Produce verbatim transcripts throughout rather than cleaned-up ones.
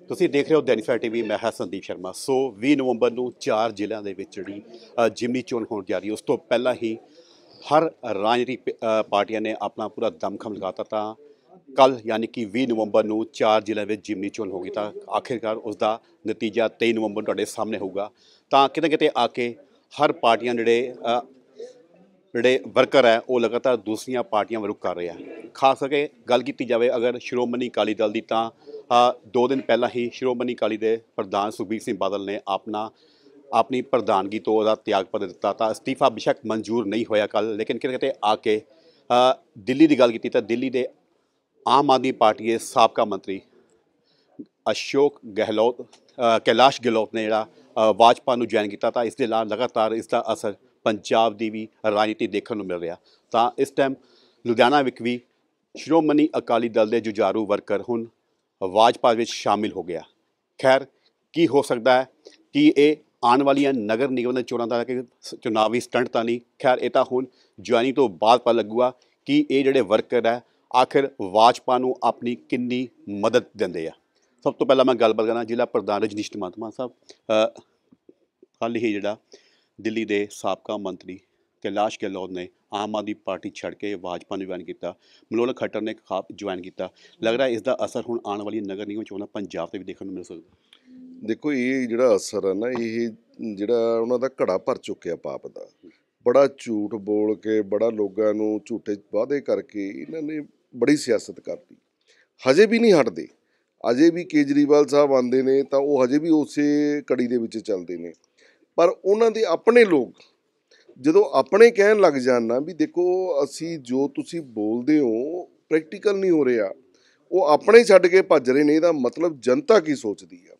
ਤੁਸੀਂ ਦੇਖ ਰਹੇ ਹੋ ਦੈਨਿਕ ਟੀਵੀ। ਮੈਂ ਹਾਂ ਸੰਦੀਪ ਸ਼ਰਮਾ। ਸੋ ਵੀਹ ਨਵੰਬਰ ਨੂੰ ਚਾਰ ਜ਼ਿਲ੍ਹਿਆਂ ਦੇ ਵਿੱਚ ਜਿਹੜੀ ਅ, ਜਿਮਨੀ ਚੋਣ ਹੋਣ ਜਾ ਰਹੀ ਹੈ, ਉਸ ਤੋਂ ਪਹਿਲਾਂ ਹੀ ਹਰ ਰਾਜਨੀਤਿਕ ਪ- ਅ, ਪਾਰਟੀਆਂ ਨੇ ਆਪਣਾ ਪੂਰਾ ਦਮਖਮ ਲਗਾਤਾ। ਤਾਂ ਕੱਲ ਯਾਨੀ ਕਿ ਵੀਹ ਨਵੰਬਰ ਨੂੰ ਚਾਰ ਜ਼ਿਲ੍ਹਿਆਂ ਵਿੱਚ ਜਿਮਨੀ ਚੋਣ ਹੋਗੀ, ਤਾਂ ਆਖਿਰਕਾਰ ਉਸ ਦਾ ਨਤੀਜਾ ਤੇਈ ਨਵੰਬਰ ਨੂੰ ਤੁਹਾਡੇ ਸਾਹਮਣੇ ਹੋਊਗਾ। ਤਾਂ ਕਿਤੇ ਕਿਤੇ ਆ ਕੇ ਹਰ ਪਾਰਟੀਆਂ ਜਿਹੜੇ ਅ, ਜਿਹੜੇ ਵਰਕਰ ਹੈ ਉਹ ਲਗਾਤਾਰ ਦੂਸਰੀਆਂ ਪਾਰਟੀਆਂ ਵੱਲ ਰੁਖ ਕਰ ਰਹੇ ਆ। ਖਾਸ ਕਰਕੇ ਗੱਲ ਕੀਤੀ ਜਾਵੇ ਅਗਰ ਸ਼੍ਰੋਮਣੀ ਅਕਾਲੀ ਦਲ ਦੀ, ਤਾਂ ਅ, ਦੋ ਦਿਨ ਪਹਿਲਾਂ ਹੀ ਸ਼੍ਰੋਮਣੀ ਅਕਾਲੀ ਦੇ ਪ੍ਰਧਾਨ ਸੁਖਬੀਰ ਸਿੰਘ ਬਾਦਲ ਨੇ ਆਪਣਾ ਆਪਣੀ ਪ੍ਰਧਾਨਗੀ ਤੋਂ ਉਹਦਾ ਤਿਆਗ ਪੱਤਰ ਦਿੱਤਾ। ਤਾਂ ਅਸਤੀਫਾ ਬੇਸ਼ੱਕ ਮਨਜ਼ੂਰ ਨਹੀਂ ਹੋਇਆ ਕੱਲ੍ਹ, ਲੇਕਿਨ ਕਿਤੇ ਕਿਤੇ ਆ ਕੇ ਅ, ਦਿੱਲੀ ਦੀ ਗੱਲ ਕੀਤੀ ਤਾਂ ਦਿੱਲੀ ਦੇ ਆਮ ਆਦਮੀ ਪਾਰਟੀ ਦੇ ਸਾਬਕਾ ਮੰਤਰੀ ਅਸ਼ੋਕ ਗਹਿਲੋਤ ਅ, ਕੈਲਾਸ਼ ਗਹਿਲੋਤ ਨੇ ਜਿਹੜਾ ਅ, ਭਾਜਪਾ ਨੂੰ ਜੁਆਇਨ ਕੀਤਾ। ਤਾਂ ਇਸ ਦੇ ਨਾਲ ਲਗਾਤਾਰ ਇਸ ਦਾ ਅਸਰ ਪੰਜਾਬ ਦੀ ਵੀ ਰਾਜਨੀਤੀ ਦੇਖਣ ਨੂੰ ਮਿਲ ਰਿਹਾ। ਤਾਂ ਇਸ ਟਾਈਮ ਲੁਧਿਆਣਾ ਵਿੱਚ ਵੀ ਸ਼੍ਰੋਮਣੀ ਅਕਾਲੀ ਦਲ ਦੇ ਜੁਝਾਰੂ ਵਰਕਰ ਹੁਣ ਭਾਜਪਾ ਵਿੱਚ ਸ਼ਾਮਿਲ ਹੋ ਗਿਆ। ਖੈਰ, ਕੀ ਹੋ ਸਕਦਾ ਹੈ ਕਿ ਇਹ ਆਉਣ ਵਾਲੀਆਂ ਨਗਰ ਨਿਗਮ ਦੇ ਚੋਣਾਂ ਦਾ ਕਿ ਚੁਣਾਵੀ ਸਟੰਟ ਤਾਂ ਨਹੀਂ। ਖੈਰ, ਇਹ ਤਾਂ ਹੁਣ ਜੁਆਇਨਿੰਗ ਤੋਂ ਬਾਅਦ ਪਤਾ ਲੱਗੂਗਾ ਕਿ ਇਹ ਜਿਹੜੇ ਵਰਕਰ ਹੈ ਆਖਿਰ ਭਾਜਪਾ ਨੂੰ ਆਪਣੀ ਕਿੰਨੀ ਮਦਦ ਦਿੰਦੇ ਆ। ਸਭ ਤੋਂ ਪਹਿਲਾਂ ਮੈਂ ਗੱਲਬਾਤ ਕਰਾਂ ਜ਼ਿਲ੍ਹਾ ਪ੍ਰਧਾਨ ਰਜਨੀਸ਼ ਮਾਨ ਸਾਹਿਬ। ਕੱਲ੍ਹ ਹੀ ਜਿਹੜਾ ਦਿੱਲੀ ਦੇ ਸਾਬਕਾ ਮੰਤਰੀ ਕੈਲਾਸ਼ ਗਹਿਲੋਤ ਨੇ ਆਮ ਆਦਮੀ ਪਾਰਟੀ ਛੱਡ ਕੇ ਭਾਜਪਾ ਨੂੰ ਜੁਆਇਨ ਕੀਤਾ। ਮਨੋਹਰ ਖੱਟਰ ਨੇ ਖਾਪ ਜੁਆਇਨ ਕੀਤਾ। ਲੱਗਦਾ ਇਸ ਦਾ ਅਸਰ ਹੁਣ ਆਉਣ ਵਾਲੀ ਨਗਰ ਨਿਗਮ ਚੋਣਾਂ ਪੰਜਾਬ 'ਤੇ ਵੀ ਦੇਖਣ ਨੂੰ ਮਿਲ ਸਕਦਾ। ਦੇਖੋ, ਇਹ ਜਿਹੜਾ ਅਸਰ ਹੈ ਨਾ, ਇਹ ਜਿਹੜਾ ਉਹਨਾਂ ਦਾ ਘੜਾ ਭਰ ਚੁੱਕਿਆ ਪਾਪ ਦਾ। ਬੜਾ ਝੂਠ ਬੋਲ ਕੇ, ਬੜਾ ਲੋਕਾਂ ਨੂੰ ਝੂਠੇ ਵਾਅਦੇ ਕਰਕੇ ਇਹਨਾਂ ਨੇ ਬੜੀ ਸਿਆਸਤ ਕਰਤੀ। ਹਜੇ ਵੀ ਨਹੀਂ ਹਟਦੇ। ਅਜੇ ਵੀ ਕੇਜਰੀਵਾਲ ਸਾਹਿਬ ਆਉਂਦੇ ਨੇ ਤਾਂ ਉਹ ਹਜੇ ਵੀ ਉਸੇ ਕੜੀ ਦੇ ਵਿੱਚ ਚੱਲਦੇ ਨੇ। ਪਰ ਉਹਨਾਂ ਦੇ ਆਪਣੇ ਲੋਕ ਜਦੋਂ ਆਪਣੇ ਕਹਿਣ ਲੱਗ ਜਾਣ ਨਾ ਵੀ ਦੇਖੋ ਅਸੀਂ ਜੋ ਤੁਸੀਂ ਬੋਲਦੇ ਹੋ ਪ੍ਰੈਕਟੀਕਲ ਨਹੀਂ ਹੋ ਰਿਹਾ, ਉਹ ਆਪਣੇ ਛੱਡ ਕੇ ਭੱਜ ਰਹੇ ਨੇ। ਇਹਦਾ ਮਤਲਬ ਜਨਤਾ ਕੀ ਸੋਚਦੀ ਆ।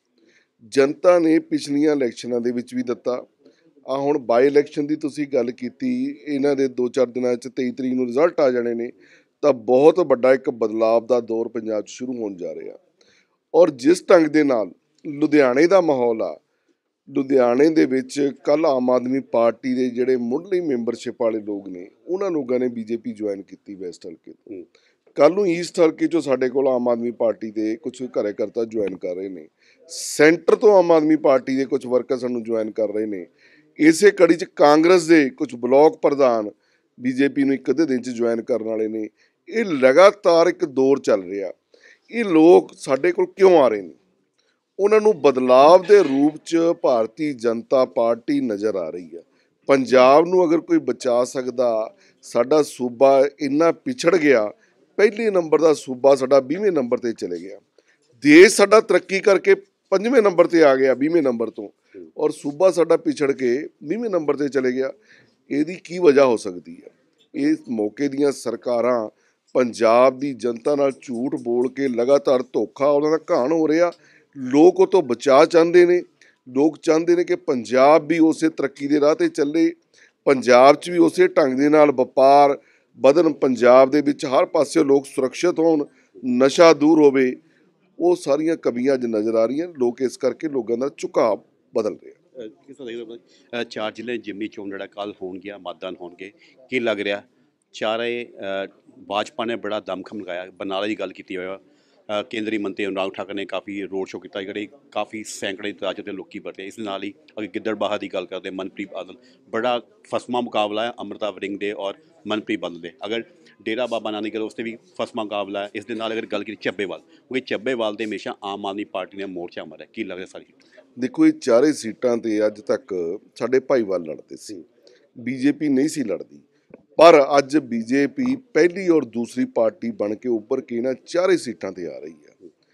ਜਨਤਾ ਨੇ ਪਿਛਲੀਆਂ ਇਲੈਕਸ਼ਨਾਂ ਦੇ ਵਿੱਚ ਵੀ ਦਿੱਤਾ। ਆ ਹੁਣ ਬਾਈ ਇਲੈਕਸ਼ਨ ਦੀ ਤੁਸੀਂ ਗੱਲ ਕੀਤੀ, ਇਹਨਾਂ ਦੇ ਦੋ ਚਾਰ ਦਿਨਾਂ 'ਚ ਤੇਈ ਤਰੀਕ ਨੂੰ ਰਿਜ਼ਲਟ ਆ ਜਾਣੇ ਨੇ। ਤਾਂ ਬਹੁਤ ਵੱਡਾ ਇੱਕ ਬਦਲਾਵ ਦਾ ਦੌਰ ਪੰਜਾਬ 'ਚ ਸ਼ੁਰੂ ਹੋਣ ਜਾ ਰਿਹਾ। ਔਰ ਜਿਸ ਢੰਗ ਦੇ ਨਾਲ ਲੁਧਿਆਣੇ ਦਾ ਮਾਹੌਲ ਆ, ਲੁਧਿਆਣੇ ਦੇ ਵਿੱਚ ਕੱਲ੍ਹ ਆਮ ਆਦਮੀ ਪਾਰਟੀ ਦੇ ਜਿਹੜੇ ਮੁੱਢਲੀ ਮੈਂਬਰਸ਼ਿਪ ਵਾਲੇ ਲੋਕ ਨੇ, ਉਹਨਾਂ ਲੋਕਾਂ ਨੇ ਬੀਜੇਪੀ ਜੁਆਇਨ ਕੀਤੀ ਵੈਸਟ ਹਲਕੇ ਤੋਂ। ਕੱਲ੍ਹ ਨੂੰ ਈਸਟ ਹਲਕੇ 'ਚੋਂ ਸਾਡੇ ਕੋਲ ਆਮ ਆਦਮੀ ਪਾਰਟੀ ਦੇ ਕੁਝ ਕਾਰਜਕਰਤਾ ਜੁਆਇਨ ਕਰ ਰਹੇ ਨੇ। ਸੈਂਟਰ ਤੋਂ ਆਮ ਆਦਮੀ ਪਾਰਟੀ ਦੇ ਕੁਝ ਵਰਕਰ ਸਾਨੂੰ ਜੁਆਇਨ ਕਰ ਰਹੇ ਨੇ। ਇਸੇ ਕੜੀ 'ਚ ਕਾਂਗਰਸ ਦੇ ਕੁਝ ਬਲਾਕ ਪ੍ਰਧਾਨ ਬੀਜੇਪੀ ਨੂੰ ਇੱਕ ਅੱਧੇ ਦਿਨ 'ਚ ਜੁਆਇਨ ਕਰਨ ਵਾਲੇ ਨੇ। ਇਹ ਲਗਾਤਾਰ ਇੱਕ ਦੌਰ ਚੱਲ ਰਿਹਾ। ਇਹ ਲੋਕ ਸਾਡੇ ਕੋਲ ਕਿਉਂ ਆ ਰਹੇ ਨੇ? ਉਹਨਾਂ ਨੂੰ ਬਦਲਾਵ ਦੇ ਰੂਪ 'ਚ ਭਾਰਤੀ ਜਨਤਾ ਪਾਰਟੀ ਨਜ਼ਰ ਆ ਰਹੀ ਹੈ। ਪੰਜਾਬ ਨੂੰ ਅਗਰ ਕੋਈ ਬਚਾ ਸਕਦਾ, ਸਾਡਾ ਸੂਬਾ ਇੰਨਾ ਪਿਛੜ ਗਿਆ, ਪਹਿਲੇ ਨੰਬਰ ਦਾ ਸੂਬਾ ਸਾਡਾ ਵੀਹਵੇਂ ਨੰਬਰ 'ਤੇ ਚਲੇ ਗਿਆ। ਦੇਸ਼ ਸਾਡਾ ਤਰੱਕੀ ਕਰਕੇ ਪੰਜਵੇਂ ਨੰਬਰ 'ਤੇ ਆ ਗਿਆ ਵੀਹਵੇਂ ਨੰਬਰ ਤੋਂ, ਔਰ ਸੂਬਾ ਸਾਡਾ ਪਿਛੜ ਕੇ ਵੀਹਵੇਂ ਨੰਬਰ 'ਤੇ ਚਲੇ ਗਿਆ। ਇਹਦੀ ਕੀ ਵਜ੍ਹਾ ਹੋ ਸਕਦੀ ਹੈ? ਇਸ ਮੌਕੇ ਦੀਆਂ ਸਰਕਾਰਾਂ ਪੰਜਾਬ ਦੀ ਜਨਤਾ ਨਾਲ ਝੂਠ ਬੋਲ ਕੇ ਲਗਾਤਾਰ ਧੋਖਾ, ਉਹਨਾਂ ਦਾ ਘਾਣ ਹੋ ਰਿਹਾ। ਲੋਕ ਉਹ ਤੋਂ ਬਚਾਅ ਚਾਹੁੰਦੇ ਨੇ। ਲੋਕ ਚਾਹੁੰਦੇ ਨੇ ਕਿ ਪੰਜਾਬ ਵੀ ਉਸੇ ਤਰੱਕੀ ਦੇ ਰਾਹ 'ਤੇ ਚੱਲੇ, ਪੰਜਾਬ 'ਚ ਵੀ ਉਸੇ ਢੰਗ ਦੇ ਨਾਲ ਵਪਾਰ ਵਧਣ, ਪੰਜਾਬ ਦੇ ਵਿੱਚ ਹਰ ਪਾਸੇ ਲੋਕ ਸੁਰੱਖਿਅਤ ਹੋਣ, ਨਸ਼ਾ ਦੂਰ ਹੋਵੇ। ਉਹ ਸਾਰੀਆਂ ਕਮੀਆਂ ਅੱਜ ਨਜ਼ਰ ਆ ਰਹੀਆਂ। ਲੋਕ ਇਸ ਕਰਕੇ ਲੋਕਾਂ ਦਾ ਝੁਕਾਅ ਬਦਲ ਰਿਹਾ। ਕਿਸ ਤਰ੍ਹਾਂ ਦੇ ਚਾਰ ਜ਼ਿਲ੍ਹੇ ਜਿਮਨੀ ਚੋਣ ਜਿਹੜਾ ਕੱਲ੍ਹ ਹੋਣਗੀਆਂ, ਮਤਦਾਨ ਹੋਣਗੇ, ਕੀ ਲੱਗ ਰਿਹਾ ਚਾਰੇ ਅ, ਭਾਜਪਾ ਨੇ ਬੜਾ ਦਮਖਮ ਲਗਾਇਆ। ਬਰਨਾਲੇ ਦੀ ਗੱਲ ਕੀਤੀ ਹੋਇਆ, ਅ, ਕੇਂਦਰੀ ਮੰਤਰੀ ਅਨੁਰਾਗ ਠਾਕੁਰ ਨੇ ਕਾਫੀ ਰੋਡ ਸ਼ੋਅ ਕੀਤਾ, ਜਿਹੜੇ ਕਾਫੀ ਸੈਂਕੜੇ ਤਾਜ ਦੇ ਲੋਕੀ ਵਰਤੇ। ਇਸ ਦੇ ਨਾਲ ਹੀ ਅਗਰ ਗਿੱਦੜਬਾਹਾ ਦੀ ਗੱਲ ਕਰਦੇ, ਮਨਪ੍ਰੀਤ ਬਾਦਲ, ਬੜਾ ਫਸਮਾ ਮੁਕਾਬਲਾ ਹੈ ਅੰਮ੍ਰਿਤਾ ਵੜਿੰਗ ਦੇ ਔਰ ਮਨਪ੍ਰੀਤ ਬਾਦਲ ਦੇ। ਅਗਰ ਡੇਰਾ ਬਾਬਾ ਨਾਨਕ ਦੀ ਗੱਲ, ਉਸ 'ਤੇ ਵੀ ਫਸਮਾ ਮੁਕਾਬਲਾ ਹੈ। ਇਸ ਦੇ ਨਾਲ ਅਗਰ ਗੱਲ ਕੀਤੀ ਚੱਬੇਵਾਲ, ਕਿਉਂਕਿ ਚੱਬੇਵਾਲ ਦੇ ਹਮੇਸ਼ਾ ਆਮ ਆਦਮੀ ਪਾਰਟੀ ਨੇ ਮੋਰਚਾ ਮਾਰਿਆ। ਕੀ ਲੱਗਦਾ ਸਾਰੀ? ਦੇਖੋ, ਇਹ ਚਾਰੇ ਸੀਟਾਂ 'ਤੇ ਅੱਜ ਤੱਕ ਸਾਡੇ ਭਾਈਵਾਲ ਲੜਦੇ ਸੀ, ਬੀਜੇਪੀ ਨਹੀਂ ਸੀ ਲੜਦੀ। ਪਰ ਅੱਜ ਬੀਜੇਪੀ ਪਹਿਲੀ ਔਰ ਦੂਸਰੀ ਪਾਰਟੀ ਬਣ ਕੇ ਉੱਭਰ ਕੇ ਇਹਨਾਂ ਚਾਰੇ ਸੀਟਾਂ 'ਤੇ ਆ ਰਹੀ ਹੈ।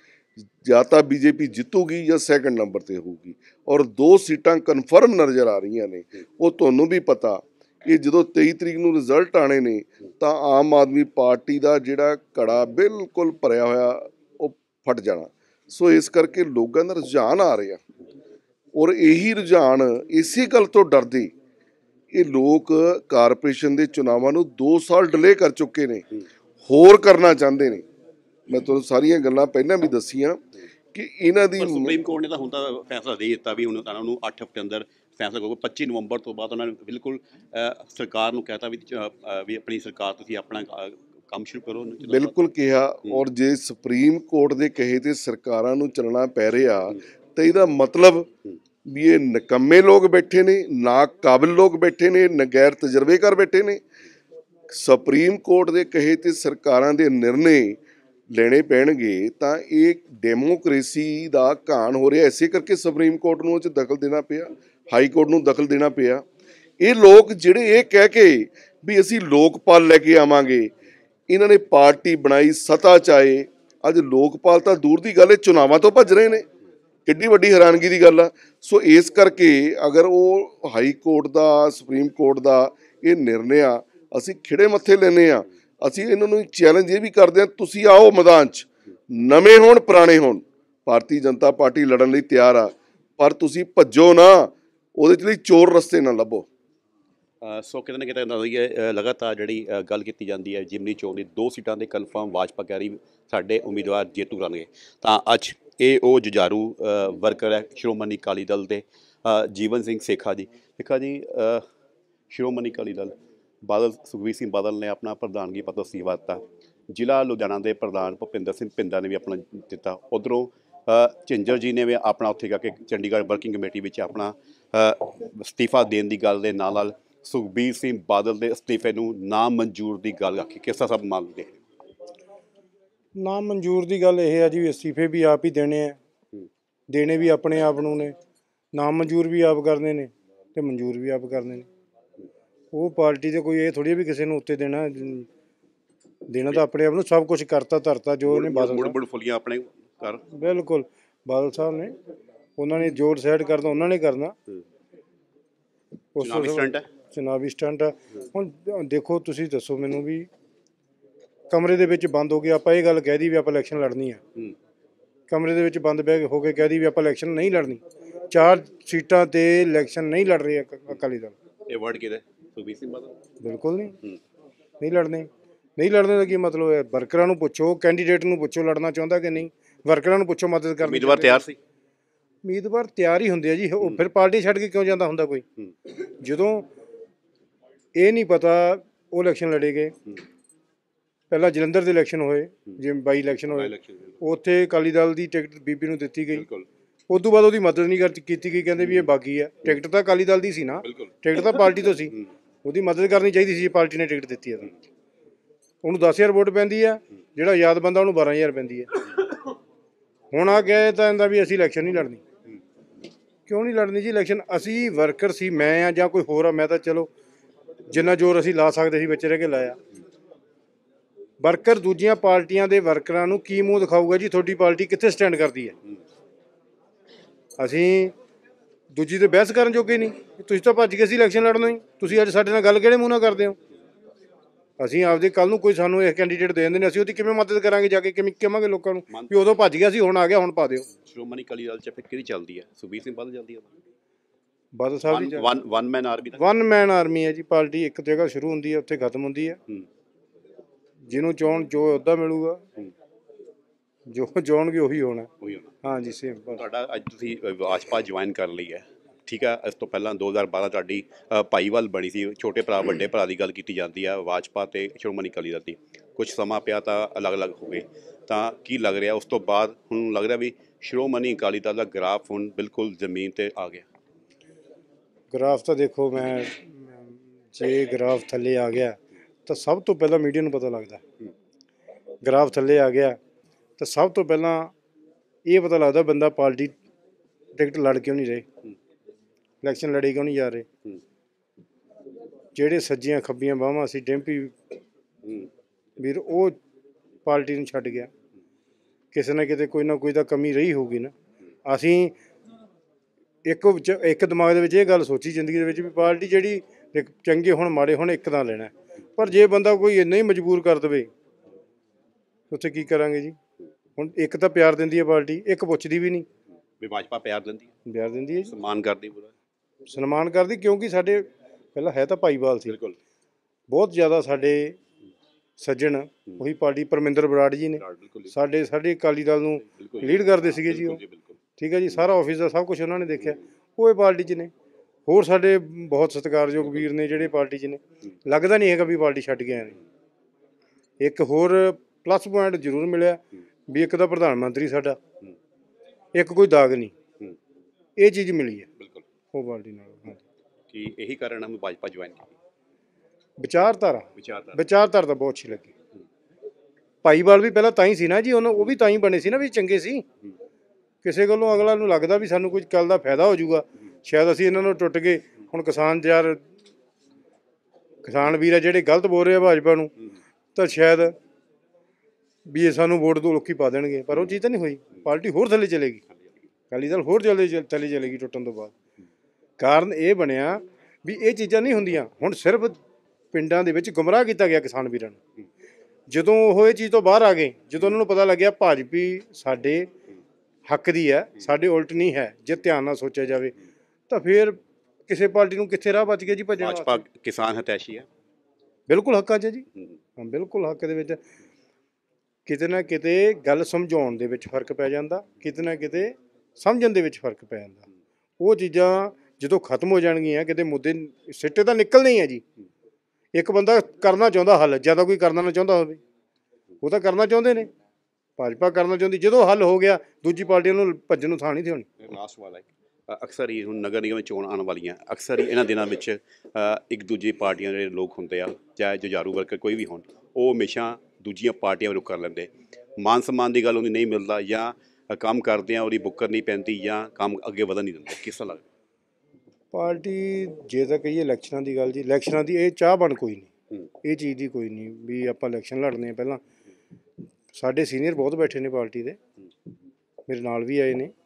ਜਾਂ ਤਾਂ ਬੀਜੇਪੀ ਜਿੱਤੂਗੀ ਜਾਂ ਸੈਕਿੰਡ ਨੰਬਰ 'ਤੇ ਹੋਊਗੀ। ਔਰ ਦੋ ਸੀਟਾਂ ਕਨਫਰਮ ਨਜ਼ਰ ਆ ਰਹੀਆਂ ਨੇ। ਉਹ ਤੁਹਾਨੂੰ ਵੀ ਪਤਾ ਕਿ ਜਦੋਂ ਤੇਈ ਤਰੀਕ ਨੂੰ ਰਿਜ਼ਲਟ ਆਣੇ ਨੇ ਤਾਂ ਆਮ ਆਦਮੀ ਪਾਰਟੀ ਦਾ ਜਿਹੜਾ ਘੜਾ ਬਿਲਕੁਲ ਭਰਿਆ ਹੋਇਆ ਉਹ ਫਟ ਜਾਣਾ। ਸੋ ਇਸ ਕਰਕੇ ਲੋਕਾਂ ਦਾ ਰੁਝਾਨ ਆ ਰਿਹਾ। ਔਰ ਇਹੀ ਰੁਝਾਨ ਇਸੇ ਗੱਲ ਤੋਂ ਡਰਦੇ ਇਹ ਲੋਕ ਕਾਰਪੋਰੇਸ਼ਨ ਦੇ ਚੁਣਾਵਾਂ ਨੂੰ ਦੋ ਸਾਲ ਡਿਲੇ ਕਰ ਚੁੱਕੇ ਨੇ, ਹੋਰ ਕਰਨਾ ਚਾਹੁੰਦੇ ਨੇ। ਮੈਂ ਤੁਹਾਨੂੰ ਸਾਰੀਆਂ ਗੱਲਾਂ ਪਹਿਲਾਂ ਵੀ ਦੱਸੀਆਂ ਕਿ ਇਹਨਾਂ ਦੀ ਸੁਪਰੀਮ ਕੋਰਟ ਨੇ ਤਾਂ ਹੁਣ ਤਾਂ ਫੈਸਲਾ ਦੇ ਦਿੱਤਾ ਵੀ ਹੁਣ ਉਹਨਾਂ ਨੂੰ ਅੱਠ ਹਫ਼ਤੇ ਅੰਦਰ ਫੈਸਲਾ ਕਰੋ। ਪੱਚੀ ਨਵੰਬਰ ਤੋਂ ਬਾਅਦ ਉਹਨਾਂ ਨੇ ਬਿਲਕੁਲ ਸਰਕਾਰ ਨੂੰ ਕਹਿਤਾ ਵੀ ਵੀ ਆਪਣੀ ਸਰਕਾਰ ਤੁਸੀਂ ਆਪਣਾ ਕੰਮ ਸ਼ੁਰੂ ਕਰੋ ਉਹਨੂੰ ਚਲਾਓ। ਬਿਲਕੁਲ ਕਿਹਾ। ਔਰ ਜੇ ਸੁਪਰੀਮ ਕੋਰਟ ਦੇ ਕਹੇ ਤੇ ਸਰਕਾਰਾਂ ਨੂੰ ਚੱਲਣਾ ਪੈ ਰਿਹਾ ਤਾਂ ਇਹਦਾ ਮਤਲਬ ਵੀ ਇਹ ਨਿਕੰਮੇ ਲੋਕ ਬੈਠੇ ਨੇ, ਨਾ ਕਾਬਿਲ ਲੋਕ ਬੈਠੇ ਨੇ, ਨਗੈਰ ਤਜਰਬੇਕਾਰ ਬੈਠੇ ਨੇ। ਸੁਪਰੀਮ ਕੋਰਟ ਦੇ ਕਹੇ ਤੇ ਸਰਕਾਰਾਂ ਦੇ ਨਿਰਣੇ ਲੈਣੇ ਪੈਣਗੇ ਤਾਂ ਇਹ ਡੈਮੋਕ੍ਰੇਸੀ ਦਾ ਘਾਣ ਹੋ ਰਿਹਾ। ਇਸੇ ਕਰਕੇ ਸੁਪਰੀਮ ਕੋਰਟ ਨੂੰ ਉਹ 'ਚ ਦਖਲ ਦੇਣਾ ਪਿਆ, ਹਾਈ ਕੋਰਟ ਨੂੰ ਦਖਲ ਦੇਣਾ ਪਿਆ। ਇਹ ਲੋਕ ਜਿਹੜੇ ਇਹ ਕਹਿ ਕੇ ਵੀ ਅਸੀਂ ਲੋਕਪਾਲ ਲੈ ਕੇ ਆਵਾਂਗੇ, ਇਹਨਾਂ ਨੇ ਪਾਰਟੀ ਬਣਾਈ, ਸੱਤਾ 'ਚ ਆਏ, ਅੱਜ ਲੋਕਪਾਲ ਤਾਂ ਦੂਰ ਦੀ ਗੱਲ ਹੈ, ਚੁਣਾਵਾਂ ਤੋਂ ਭੱਜ ਰਹੇ ਨੇ। ਕਿੱਡੀ ਵੱਡੀ ਹੈਰਾਨਗੀ ਦੀ ਗੱਲ ਆ। ਸੋ ਇਸ ਕਰਕੇ ਅਗਰ ਉਹ ਹਾਈ ਕੋਰਟ ਦਾ, ਸੁਪਰੀਮ ਕੋਰਟ ਦਾ ਇਹ ਨਿਰਣੇ ਆ, ਅਸੀਂ ਖਿੜੇ ਮੱਥੇ ਲੈਂਦੇ ਹਾਂ। ਅਸੀਂ ਇਹਨਾਂ ਨੂੰ ਚੈਲੰਜ ਇਹ ਵੀ ਕਰਦੇ ਹਾਂ, ਤੁਸੀਂ ਆਓ ਮੈਦਾਨ 'ਚ, ਨਵੇਂ ਹੋਣ ਪੁਰਾਣੇ ਹੋਣ, ਭਾਰਤੀ ਜਨਤਾ ਪਾਰਟੀ ਲੜਨ ਲਈ ਤਿਆਰ ਆ, ਪਰ ਤੁਸੀਂ ਭੱਜੋ ਨਾ, ਉਹਦੇ 'ਚ ਲਈ ਚੋਰ ਰਸਤੇ ਨਾ ਲੱਭੋ। ਸੋ ਕਿਤੇ ਨਾ ਕਿਤੇ ਨਜ਼ਰੀਏ ਲਗਾਤਾਰ ਜਿਹੜੀ ਅ, ਗੱਲ ਕੀਤੀ ਜਾਂਦੀ ਹੈ ਜਿਮਨੀ ਚੋਣ ਦੀ, ਦੋ ਸੀਟਾਂ ਦੇ ਕਨਫਰਮ ਭਾਜਪਾ ਕਹਿ ਰਹੀ ਸਾਡੇ ਉਮੀਦਵਾਰ ਜੇਤੂ ਰਹਿਣਗੇ। ਤਾਂ ਅੱਜ ਇਹ ਉਹ ਜੁਝਾਰੂ ਅ, ਵਰਕਰ ਹੈ ਸ਼੍ਰੋਮਣੀ ਅਕਾਲੀ ਦਲ ਦੇ, ਅ, ਜੀਵਨ ਸਿੰਘ ਸੇਖਾ ਜੀ। ਸੇਖਾ ਜੀ, ਅ, ਸ਼੍ਰੋਮਣੀ ਅਕਾਲੀ ਦਲ ਬਾਦਲ, ਸੁਖਬੀਰ ਸਿੰਘ ਬਾਦਲ ਨੇ ਆਪਣਾ ਪ੍ਰਧਾਨਗੀ ਪਦ ਅਸਤੀਫਾ ਦਿੱਤਾ। ਜ਼ਿਲ੍ਹਾ ਲੁਧਿਆਣਾ ਦੇ ਪ੍ਰਧਾਨ ਭੁਪਿੰਦਰ ਸਿੰਘ ਭਿੰਦਾ ਨੇ ਵੀ ਆਪਣਾ ਦਿੱਤਾ। ਉੱਧਰੋਂ ਝਿੰਜਰ ਜੀ ਨੇ ਵੀ ਆਪਣਾ ਉੱਥੇ ਜਾ ਕੇ ਚੰਡੀਗੜ੍ਹ ਵਰਕਿੰਗ ਕਮੇਟੀ ਵਿੱਚ ਆਪਣਾ ਅ, ਅਸਤੀਫਾ ਦੇਣ ਦੀ ਗੱਲ ਦੇ ਨਾਲ ਨਾਲ ਸੁਖਬੀਰ ਸਿੰਘ ਬਾਦਲ ਦੇ ਅਸਤੀਫੇ ਨੂੰ ਨਾ ਮਨਜ਼ੂਰ ਦੀ ਗੱਲ ਆਖੀ। ਕਿਸ ਤਰ੍ਹਾਂ ਸਭ ਮੰਨਦੇ? ਨਾ ਮਨਜ਼ੂਰ ਦੀ ਗੱਲ ਇਹ ਹੈ ਜੀ, ਅਸਤੀਫੇ ਵੀ ਆਪ ਹੀ ਦੇਣੇ ਆ, ਦੇਣੇ ਵੀ ਆਪਣੇ ਆਪ ਨੂੰ ਨੇ, ਨਾ ਮਨਜ਼ੂਰ ਵੀ ਆਪ ਕਰਨੇ ਨੇ ਤੇ ਮਨਜ਼ੂਰ ਵੀ ਆਪ ਕਰਨੇ ਨੇ। ਉਹ ਪਾਰਟੀ ਦੇ ਕੋਈ ਇਹ ਥੋੜ੍ਹੀ ਵੀ ਕਿਸੇ ਨੂੰ ਉੱਤੇ ਦੇਣਾ, ਦੇਣਾ ਤਾਂ ਆਪਣੇ ਆਪ ਨੂੰ। ਸਭ ਕੁਝ ਕਰਤਾ ਧਰਤਾ ਜੋ ਉਹਨੇ ਬਾਦਲ ਮੁੜ ਮੁੜ ਫੁੱਲੀਆਂ ਆਪਣੇ ਕਰ। ਬਿਲਕੁਲ ਬਾਦਲ ਸਾਹਿਬ ਨੇ, ਉਹਨਾਂ ਨੇ ਜੋ ਡਿਸਾਈਡ ਕਰਨਾ ਉਹਨਾਂ ਨੇ ਕਰਨਾ। ਉਸ ਚੁਣਾਵੀ ਸਟੰਟ ਹੈ, ਚੁਣਾਵੀ ਸਟੰਟ ਆ। ਹੁਣ ਦੇਖੋ, ਤੁਸੀਂ ਦੱਸੋ ਮੈਨੂੰ ਵੀ, ਕਮਰੇ ਦੇ ਵਿੱਚ ਬੰਦ ਹੋ ਕੇ ਆਪਾਂ ਇਹ ਗੱਲ ਕਹਿ ਦੀ ਵੀ ਆਪਾਂ ਇਲੈਕਸ਼ਨ ਲੜਨੀ ਆ, ਕਮਰੇ ਦੇ ਵਿੱਚ ਬੰਦ ਬਹਿ ਹੋ ਕੇ ਕਹਿ ਦੀ ਵੀ ਆਪਾਂ ਇਲੈਕਸ਼ਨ ਨਹੀਂ ਲੜਨੀ, ਚਾਰ ਸੀਟਾਂ ਤੇ ਇਲੈਕਸ਼ਨ ਨਹੀਂ ਲੜ ਰਹੀ ਅਕਾਲੀ ਦਲ। ਇਹ ਵਰਡ ਕਿਹਦਾ? ਸੁਖਬੀਰ ਸਿੰਘ ਬਾਦਲ? ਬਿਲਕੁਲ ਨਹੀਂ, ਨਹੀਂ ਲੜਨੇ। ਨਹੀਂ ਲੜਨੇ ਦਾ ਕੀ ਮਤਲਬ ਹੈ? ਵਰਕਰਾਂ ਨੂੰ ਪੁੱਛੋ, ਕੈਂਡੀਡੇਟ ਨੂੰ ਪੁੱਛੋ ਲੜਨਾ ਚਾਹੁੰਦਾ ਕਿ ਨਹੀਂ, ਵਰਕਰਾਂ ਨੂੰ ਪੁੱਛੋ ਮਦਦ ਕਰਨੀ। ਉਮੀਦਵਾਰ ਤਿਆਰ ਸੀ? ਉਮੀਦਵਾਰ ਤਿਆਰ ਹੀ ਹੁੰਦੇ ਆ ਜੀ। ਉਹ ਫਿਰ ਪਾਰਟੀ ਛੱਡ ਕੇ ਕਿਉਂ ਜਾਂਦਾ ਹੁੰਦਾ ਕੋਈ? ਜਦੋਂ ਇਹ ਨਹੀਂ ਪਤਾ ਉਹ ਇਲੈਕਸ਼ਨ ਲੜੇ ਗਏ, ਪਹਿਲਾਂ ਜਲੰਧਰ ਦੇ ਇਲੈਕਸ਼ਨ ਹੋਏ, ਜਿਵੇਂ ਬਾਈ ਇਲੈਕਸ਼ਨ ਹੋਏ, ਉੱਥੇ ਅਕਾਲੀ ਦਲ ਦੀ ਟਿਕਟ ਬੀਬੀ ਨੂੰ ਦਿੱਤੀ ਗਈ। ਉਸ ਤੋਂ ਬਾਅਦ ਉਹਦੀ ਮਦਦ ਨਹੀਂ ਕਰ ਕੀਤੀ ਗਈ, ਕਹਿੰਦੇ ਵੀ ਇਹ ਬਾਗੀ ਆ। ਟਿਕਟ ਤਾਂ ਅਕਾਲੀ ਦਲ ਦੀ ਸੀ ਨਾ, ਟਿਕਟ ਤਾਂ ਪਾਰਟੀ ਤੋਂ ਸੀ, ਉਹਦੀ ਮਦਦ ਕਰਨੀ ਚਾਹੀਦੀ ਸੀ ਜੇ ਪਾਰਟੀ ਨੇ ਟਿਕਟ ਦਿੱਤੀ ਹੈ ਤਾਂ। ਉਹਨੂੰ ਦਸ ਹਜ਼ਾਰ ਵੋਟ ਪੈਂਦੀ ਆ, ਜਿਹੜਾ ਆਜ਼ਾਦ ਬੰਦਾ ਉਹਨੂੰ ਬਾਰਾਂ ਹਜ਼ਾਰ ਪੈਂਦੀ ਹੈ। ਹੁਣ ਆ ਗਿਆ ਤਾਂ ਇਹਦਾ ਵੀ ਅਸੀਂ ਇਲੈਕਸ਼ਨ ਨਹੀਂ ਲੜਨੀ। ਕਿਉਂ ਨਹੀਂ ਲੜਨੀ ਜੀ ਇਲੈਕਸ਼ਨ? ਅਸੀਂ ਵਰਕਰ ਸੀ, ਮੈਂ ਆ ਜਾਂ ਕੋਈ ਹੋਰ ਆ, ਮੈਂ ਤਾਂ ਚਲੋ ਜਿੰਨਾ ਜ਼ੋਰ ਅਸੀਂ ਲਾ ਸਕਦੇ ਸੀ ਵਿੱਚ ਰਹਿ ਕੇ ਲਾਇਆ। ਵਰਕਰ ਦੂਜੀਆਂ ਪਾਰਟੀਆਂ ਦੇ ਵਰਕਰਾਂ ਨੂੰ ਕੀ ਮੂੰਹ ਦਿਖਾਊਗਾ ਜੀ ਤੁਹਾਡੀ ਪਾਰਟੀ ਕਿੱਥੇ ਸਟੈਂਡ ਕਰਦੀ ਹੈ? ਅਸੀਂ ਦੂਜੀ ਤੇ ਬਹਿਸ ਕਰਨ ਜੋਗੇ ਨਹੀਂ। ਤੁਸੀਂ ਤਾਂ ਭੱਜ ਕੇ ਅਸੀਂ ਇਲੈਕਸ਼ਨ ਲੜਨਾ ਹੀ। ਤੁਸੀਂ ਅੱਜ ਸਾਡੇ ਨਾਲ ਗੱਲ ਕਿਹੜੇ ਮੂੰਹ ਨਾਲ ਕਰਦੇ ਹੋ? ਅਸੀਂ ਆਪਦੇ ਕੱਲ੍ਹ ਨੂੰ ਕੋਈ ਸਾਨੂੰ ਇਹ ਕੈਂਡੀਡੇਟ ਦੇ ਦਿੰਦੇ ਨੇ, ਅਸੀਂ ਉਹਦੀ ਕਿਵੇਂ ਮਦਦ ਕਰਾਂਗੇ ਜਾ ਕੇ? ਕਿਵੇਂ ਕਹਾਂਗੇ ਲੋਕਾਂ ਨੂੰ ਵੀ ਉਦੋਂ ਭੱਜ ਗਿਆ ਸੀ, ਹੁਣ ਆ ਗਿਆ, ਹੁਣ ਪਾ ਦਿਓ। ਸ਼੍ਰੋਮਣੀ ਅਕਾਲੀ ਦਲ 'ਚ ਫਿਰ ਕਿਹਦੀ ਚੱਲਦੀ ਹੈ? ਸੁਖਬੀਰ ਸਿੰਘ ਬਾਦਲ ਚੱਲਦੀ ਹੈ? ਬਾਦਲ ਸਾਹਿਬ ਦੀ one one man army? One man army ਹੈ ਜੀ। ਪਾਰਟੀ ਇੱਕ ਜਗ੍ਹਾ ਸ਼ੁਰੂ ਹੁੰਦੀ ਹੈ, ਉੱਥੇ ਖਤਮ ਹੁੰਦੀ ਹੈ। ਜਿਹਨੂੰ ਚੋਣ ਜੋ ਅਹੁਦਾ ਮਿਲੂਗਾ, ਜੋ ਚੋਣਗੇ ਉਹੀ ਹੋਣਾ। ਹਾਂ ਜੀ, ਸੇਮ। ਤੁਹਾਡਾ ਅੱਜ ਤੁਸੀਂ ਭਾਜਪਾ ਜੁਆਇਨ ਕਰ ਲਈ ਹੈ, ਠੀਕ ਹੈ। ਇਸ ਤੋਂ ਪਹਿਲਾਂ ਦੋ ਹਜ਼ਾਰ ਬਾਰਾਂ ਤੁਹਾਡੀ ਭਾਈਵਾਲ ਬਣੀ ਸੀ, ਛੋਟੇ ਭਰਾ ਵੱਡੇ ਭਰਾ ਦੀ ਗੱਲ ਕੀਤੀ ਜਾਂਦੀ ਹੈ ਭਾਜਪਾ ਤੇ ਸ਼੍ਰੋਮਣੀ ਅਕਾਲੀ ਦਲ ਦੀ। ਕੁਝ ਸਮਾਂ ਪਿਆ ਤਾਂ ਅਲੱਗ-ਅਲੱਗ ਹੋ ਗਏ, ਤਾਂ ਕੀ ਲੱਗ ਰਿਹਾ ਉਸ ਤੋਂ ਬਾਅਦ ਹੁਣ ਲੱਗ ਰਿਹਾ ਵੀ ਸ਼੍ਰੋਮਣੀ ਅਕਾਲੀ ਦਲ ਦਾ ਗ੍ਰਾਫ ਹੁਣ ਬਿਲਕੁਲ ਜ਼ਮੀਨ 'ਤੇ ਆ ਗਿਆ? ਗ੍ਰਾਫ ਤਾਂ ਦੇਖੋ, ਮੈਂ ਜੇ ਗ੍ਰਾਫ ਥੱਲੇ ਆ ਗਿਆ ਤਾਂ ਸਭ ਤੋਂ ਪਹਿਲਾਂ ਮੀਡੀਆ ਨੂੰ ਪਤਾ ਲੱਗਦਾ। ਗ੍ਰਾਫ ਥੱਲੇ ਆ ਗਿਆ ਤਾਂ ਸਭ ਤੋਂ ਪਹਿਲਾਂ ਇਹ ਪਤਾ ਲੱਗਦਾ ਬੰਦਾ ਪਾਰਟੀ ਟਿਕਟ ਲੜ ਕਿਉਂ ਨਹੀਂ ਰਹੇ, ਇਲੈਕਸ਼ਨ ਲੜੇ ਕਿਉਂ ਨਹੀਂ ਜਾ ਰਹੇ। ਜਿਹੜੇ ਸੱਜੀਆਂ ਖੱਬੀਆਂ ਬਾਹਾਂ ਸੀ, ਡੈਂਪੀ ਵੀਰ ਉਹ ਪਾਰਟੀ ਨੂੰ ਛੱਡ ਗਿਆ। ਕਿਸੇ ਨਾ ਕਿਤੇ ਕੋਈ ਨਾ ਕੋਈ ਤਾਂ ਕਮੀ ਰਹੀ ਹੋਊਗੀ ਨਾ। ਅਸੀਂ ਇੱਕ ਇੱਕ ਦਿਮਾਗ ਦੇ ਵਿੱਚ ਇਹ ਗੱਲ ਸੋਚੀ ਜ਼ਿੰਦਗੀ ਦੇ ਵਿੱਚ ਵੀ ਪਾਰਟੀ ਜਿਹੜੀ ਚੰਗੇ ਹੁਣ ਮਾੜੇ ਹੁਣ ਇੱਕ ਦਾ ਲੈਣਾ। ਪਰ ਜੇ ਬੰਦਾ ਕੋਈ ਇੰਨਾ ਹੀ ਮਜਬੂਰ ਕਰ ਦੇਵੇ ਉੱਥੇ ਕੀ ਕਰਾਂਗੇ ਜੀ? ਹੁਣ ਇੱਕ ਤਾਂ ਪਿਆਰ ਦਿੰਦੀ ਹੈ ਪਾਰਟੀ, ਇੱਕ ਪੁੱਛਦੀ ਵੀ ਨਹੀਂ। ਵੀ ਭਾਜਪਾ ਪਿਆਰ ਦਿੰਦੀ ਹੈ? ਪਿਆਰ ਦਿੰਦੀ ਹੈ, ਸਨਮਾਨ ਕਰਦੀ, ਪੂਰਾ ਸਨਮਾਨ ਕਰਦੀ, ਕਿਉਂਕਿ ਸਾਡੇ ਪਹਿਲਾਂ ਹੈ ਤਾਂ ਭਾਈਵਾਲ ਸੀ। ਬਿਲਕੁਲ। ਬਹੁਤ ਜ਼ਿਆਦਾ ਸਾਡੇ ਸੱਜਣ ਉਹੀ ਪਾਰਟੀ, ਪਰਮਿੰਦਰ ਬਰਾੜ ਜੀ ਨੇ ਸਾਡੇ ਸਾਡੇ ਅਕਾਲੀ ਦਲ ਨੂੰ ਲੀਡ ਕਰਦੇ ਸੀਗੇ ਜੀ ਉਹ, ਠੀਕ ਹੈ ਜੀ। ਸਾਰਾ ਆਫਿਸ ਦਾ ਸਭ ਕੁਛ ਉਹਨਾਂ ਨੇ ਦੇਖਿਆ, ਉਹ ਇਹ ਪਾਰਟੀ 'ਚ ਨੇ। ਹੋਰ ਸਾਡੇ ਬਹੁਤ ਸਤਿਕਾਰਯੋਗ ਵੀਰ ਨੇ ਜਿਹੜੇ ਪਾਰਟੀ 'ਚ ਨੇ, ਲੱਗਦਾ ਨਹੀਂ ਹੈਗਾ ਵੀ ਪਾਰਟੀ ਛੱਡ ਕੇ ਆਏ ਨੇ। ਇੱਕ ਹੋਰ ਪਲੱਸ ਪੁਆਇੰਟ ਜ਼ਰੂਰ ਮਿਲਿਆ ਵੀ ਇੱਕ ਤਾਂ ਪ੍ਰਧਾਨ ਮੰਤਰੀ ਸਾਡਾ, ਇੱਕ ਕੋਈ ਦਾਗ ਨਹੀਂ, ਇਹ ਚੀਜ਼ ਮਿਲੀ ਹੈ ਬਿਲਕੁਲ ਉਹ ਪਾਰਟੀ ਨਾਲ। ਹਾਂਜੀ, ਕਿ ਇਹੀ ਕਾਰਨ ਹਮ ਭਾਜਪਾ ਜੁਆਇਨ ਕੀਤੀ ਵਿਚਾਰਧਾਰਾ ਵਿਚਾਰਧਾਰਾ ਵਿਚਾਰਧਾਰਾ ਤਾਂ ਬਹੁਤ ਅੱਛੀ ਲੱਗੀ। ਭਾਈਵਾਲ ਵੀ ਪਹਿਲਾਂ ਤਾਂ ਹੀ ਸੀ ਨਾ ਜੀ, ਉਹਨਾਂ ਉਹ ਵੀ ਤਾਂ ਹੀ ਬਣੇ ਸੀ ਨਾ ਵੀ ਚੰਗੇ ਸੀ। ਕਿਸੇ ਗੱਲੋਂ ਅਗਲਾ ਨੂੰ ਲੱਗਦਾ ਵੀ ਸਾਨੂੰ ਕੁਝ ਕੱਲ ਦਾ ਫਾਇਦਾ ਹੋ ਜਾਊਗਾ, ਸ਼ਾਇਦ ਅਸੀਂ ਇਹਨਾਂ ਨੂੰ ਟੁੱਟ ਗਏ। ਹੁਣ ਕਿਸਾਨ ਯਾਰ ਕਿਸਾਨ ਵੀਰ ਆ ਜਿਹੜੇ ਗਲਤ ਬੋਲ ਰਹੇ ਆ ਭਾਜਪਾ ਨੂੰ, ਤਾਂ ਸ਼ਾਇਦ ਵੀ ਇਹ ਸਾਨੂੰ ਵੋਟ ਤੋਂ ਲੋਕੀ ਪਾ ਦੇਣਗੇ, ਪਰ ਉਹ ਚੀਜ਼ ਤਾਂ ਨਹੀਂ ਹੋਈ। ਪਾਰਟੀ ਹੋਰ ਥੱਲੇ ਚਲੇਗੀ, ਅਕਾਲੀ ਦਲ ਹੋਰ ਜਲਦੀ ਥੱਲੇ ਚਲੇਗੀ ਟੁੱਟਣ ਤੋਂ ਬਾਅਦ। ਕਾਰਨ ਇਹ ਬਣਿਆ ਵੀ ਇਹ ਚੀਜ਼ਾਂ ਨਹੀਂ ਹੁੰਦੀਆਂ। ਹੁਣ ਸਿਰਫ ਪਿੰਡਾਂ ਦੇ ਵਿੱਚ ਗੁੰਮਰਾਹ ਕੀਤਾ ਗਿਆ ਕਿਸਾਨ ਵੀਰਾਂ ਨੂੰ। ਜਦੋਂ ਉਹ ਇਹ ਚੀਜ਼ ਤੋਂ ਬਾਹਰ ਆ ਗਏ, ਜਦੋਂ ਉਹਨਾਂ ਨੂੰ ਪਤਾ ਲੱਗਿਆ ਭਾਜਪੀ ਸਾਡੇ ਹੱਕ ਦੀ ਹੈ, ਸਾਡੇ ਉਲਟ ਨਹੀਂ ਹੈ, ਜੇ ਧਿਆਨ ਨਾਲ ਸੋਚਿਆ ਜਾਵੇ, ਤਾਂ ਫਿਰ ਕਿਸੇ ਪਾਰਟੀ ਨੂੰ ਕਿੱਥੇ ਰਾਹ ਬਚ ਗਿਆ ਜੀ ਭੱਜਣ ਭਾਜਪਾ ਵਾਸਤੇ। ਕਿਸਾਨ ਹਤੈਸ਼ੀ ਹੈ। ਬਿਲਕੁਲ ਹੱਕਾਂ 'ਚ ਹੈ ਜੀ, ਹਾਂ ਬਿਲਕੁਲ ਹੱਕ ਦੇ ਵਿੱਚ। ਕਿਤੇ ਨਾ ਕਿਤੇ ਗੱਲ ਸਮਝਾਉਣ ਦੇ ਵਿੱਚ ਫਰਕ ਪੈ ਜਾਂਦਾ, ਕਿਤੇ ਨਾ ਕਿਤੇ ਸਮਝਣ ਦੇ ਵਿੱਚ ਫਰਕ ਪੈ ਜਾਂਦਾ। ਉਹ ਚੀਜ਼ਾਂ ਜਦੋਂ ਖਤਮ ਹੋ ਜਾਣਗੀਆਂ, ਕਿਤੇ ਮੁੱਦੇ ਸਿੱਟੇ ਤਾਂ ਨਿਕਲਣੇ ਹੀ ਹੈ ਜੀ। ਇੱਕ ਬੰਦਾ ਕਰਨਾ ਚਾਹੁੰਦਾ ਹੱਲ, ਜ਼ਿਆਦਾ ਕੋਈ ਕਰਨਾ ਨਾ ਚਾਹੁੰਦਾ ਹੋਵੇ, ਉਹ ਤਾਂ ਕਰਨਾ ਚਾਹੁੰਦੇ ਨੇ। ਭਾਜਪਾ ਕਰਨਾ ਚਾਹੁੰਦੀ, ਜਦੋਂ ਹੱਲ ਹੋ ਗਿਆ ਦੂਜੀ ਪਾਰਟੀਆਂ ਨੂੰ ਭੱਜਣ ਨੂੰ ਥਾਂ ਨਹੀਂ ਸੀ ਹੋਣੀ। ਲਾਸਟ ਵਾਲਾ ਹੈ, ਅਕਸਰ ਹੀ ਹੁਣ ਨਗਰ ਨਿਗਮ ਚੋਣ ਆਉਣ ਵਾਲੀਆਂ, ਅਕਸਰ ਹੀ ਇਹਨਾਂ ਦਿਨਾਂ ਵਿੱਚ ਅ, ਇੱਕ ਦੂਜੀ ਪਾਰਟੀਆਂ ਜਿਹੜੇ ਲੋਕ ਹੁੰਦੇ ਆ, ਚਾਹੇ ਜੁਝਾਰੂ ਵਰਕਰ ਕੋਈ ਵੀ ਹੋਣ, ਉਹ ਹਮੇਸ਼ਾ ਦੂਜੀਆਂ ਪਾਰਟੀਆਂ ਰੁਕ ਕਰ ਲੈਂਦੇ। ਮਾਨ ਸਨਮਾਨ ਦੀ ਗੱਲ ਉਹਨੂੰ ਨਹੀਂ ਮਿਲਦਾ, ਜਾਂ ਕੰਮ ਕਰਦੇ ਆ ਉਹਦੀ ਬੁੱਕਰ ਨਹੀਂ ਪੈਂਦੀ, ਜਾਂ ਕੰਮ ਅੱਗੇ ਵਧਣ ਨਹੀਂ ਦਿੰਦੇ। ਕਿਸ ਤਰ੍ਹਾਂ ਲੱਗਦਾ ਪਾਰਟੀ ਜੇ ਤਾਂ ਕਹੀਏ ਇਲੈਕਸ਼ਨਾਂ ਦੀ ਗੱਲ ਜੀ, ਇਲੈਕਸ਼ਨਾਂ ਦੀ ਇਹ ਚਾਹ ਬਣ ਕੋਈ ਨਹੀਂ, ਇਹ ਚੀਜ਼ ਦੀ ਕੋਈ ਨਹੀਂ ਵੀ ਆਪਾਂ ਇਲੈਕਸ਼ਨ ਲੜਨੇ ਆ। ਪਹਿਲਾਂ ਸਾਡੇ ਸੀਨੀਅਰ ਬਹੁਤ ਬੈਠੇ ਨੇ ਪਾਰਟੀ ਦੇ, ਮੇਰੇ ਨਾਲ ਵੀ ਆਏ ਨੇ,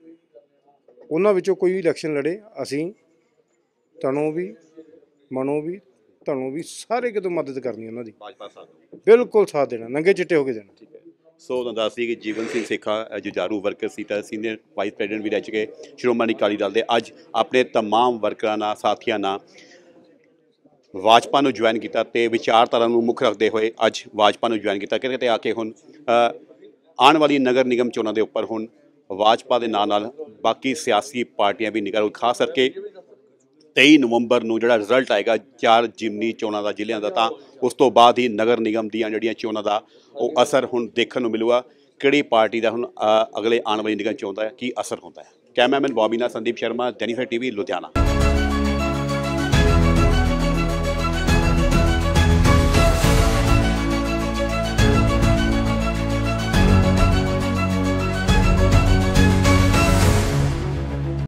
ਉਹਨਾਂ ਵਿੱਚੋਂ ਕੋਈ ਵੀ ਇਲੈਕਸ਼ਨ ਲੜੇ, ਅਸੀਂ ਤਨੋਂ ਵੀ ਮਨੋਂ ਵੀ ਤੁਹਾਨੂੰ ਵੀ ਸਾਰੇ ਕਿਤੋਂ ਮਦਦ ਕਰਨੀ ਉਹਨਾਂ ਦੀ, ਭਾਜਪਾ ਸਾਥ ਬਿਲਕੁਲ ਸਾਥ ਦੇਣਾ, ਨੰਗੇ ਚਿੱਟੇ ਹੋ ਕੇ ਦੇਣਾ। ਠੀਕ ਹੈ। ਸੋ ਤੁਹਾਨੂੰ ਦੱਸ ਦਈਏ ਕਿ ਜੀਵਨ ਸਿੰਘ ਸੇਖਾ ਜੁਝਾਰੂ ਵਰਕਰ ਸੀ, ਤਾਂ ਸੀਨੀਅਰ ਵਾਈਸ ਪ੍ਰੈਜ਼ੀਡੈਂਟ ਵੀ ਰਹਿ ਚੁੱਕੇ ਸ਼੍ਰੋਮਣੀ ਅਕਾਲੀ ਦਲ ਦੇ। ਅੱਜ ਆਪਣੇ ਤਮਾਮ ਵਰਕਰਾਂ ਨਾਲ, ਸਾਥੀਆਂ ਨਾਲ ਭਾਜਪਾ ਨੂੰ ਜੁਆਇਨ ਕੀਤਾ ਤੇ ਵਿਚਾਰਧਾਰਾ ਨੂੰ ਮੁੱਖ ਰੱਖਦੇ ਹੋਏ ਅੱਜ ਭਾਜਪਾ ਨੂੰ ਜੁਆਇਨ ਕੀਤਾ। ਕਿਤੇ ਆ ਕੇ ਹੁਣ ਆਉਣ ਵਾਲੀ ਨਗਰ ਨਿਗਮ ਚੋਣਾਂ ਦੇ ਉੱਪਰ ਹੁਣ ਭਾਜਪਾ ਦੇ ਨਾਲ ਨਾਲ ਬਾਕੀ ਸਿਆਸੀ ਪਾਰਟੀਆਂ ਵੀ ਨਿਗਾਹ, ਖਾਸ ਕਰਕੇ ਤੇਈ ਨਵੰਬਰ ਨੂੰ ਜਿਹੜਾ ਰਿਜ਼ਲਟ ਆਏਗਾ ਚਾਰ ਜ਼ਿਮਨੀ ਚੋਣਾਂ ਦਾ ਜ਼ਿਲ੍ਹਿਆਂ ਦਾ, ਤਾਂ ਉਸ ਤੋਂ ਬਾਅਦ ਹੀ ਨਗਰ ਨਿਗਮ ਦੀਆਂ ਜਿਹੜੀਆਂ ਚੋਣਾਂ ਦਾ ਉਹ ਅਸਰ ਹੁਣ ਦੇਖਣ ਨੂੰ ਮਿਲੂਗਾ। ਕਿਹੜੀ ਪਾਰਟੀ ਦਾ ਹੁਣ ਅਗਲੇ ਆਉਣ ਵਾਲੀ ਨਿਗਮ ਚੋਣ ਦਾ ਕੀ ਅਸਰ ਹੁੰਦਾ ਹੈ। ਕੈਮਰਾਮੈਨ ਬੌਬੀ ਨਾਲ ਸੰਦੀਪ ਸ਼ਰਮਾ, ਜੈਨੀਫਰ ਟੀਵੀ, ਲੁਧਿਆਣਾ।